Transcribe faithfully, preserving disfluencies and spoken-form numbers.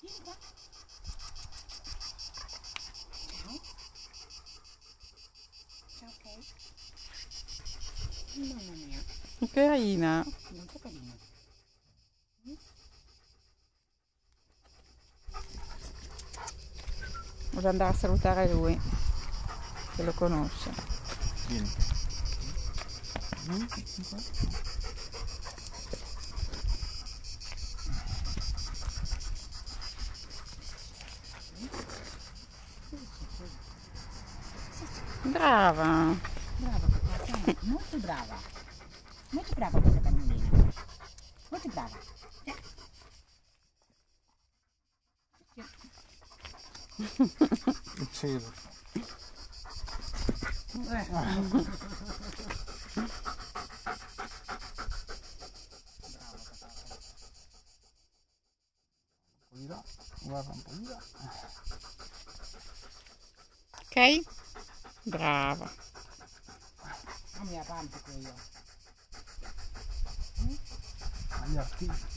Vieni qua. Ciao. Ciao, ok. Mamma mia. Che carina. Molto carina. Voglio andare a salutare lui, che lo conosce. Vieni. Brava. Brava, papà, molto brava. Molto brava questa cagnolina. Molto brava. Il cielo. Un po' di là, guarda un po' di là. Ok? Brava. Fammi avanti qui io. Agli artigli.